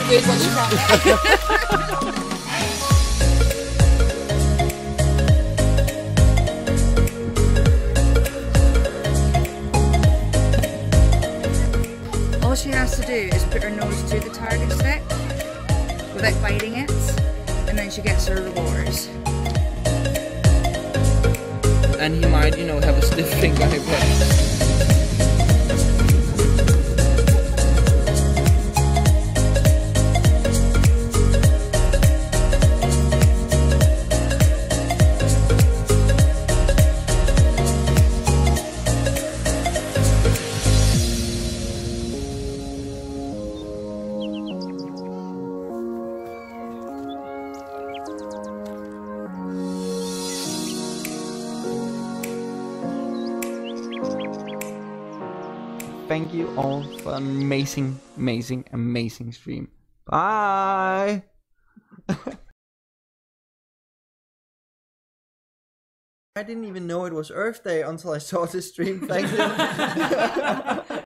food when you come back. All she has to do is put her nose to the target stick without biting it, and then she gets her rewards. And he might, you know, have a stiff finger, but... Thank you all for an amazing, amazing, amazing stream. Bye! I didn't even know it was Earth Day until I saw this stream. Thank you.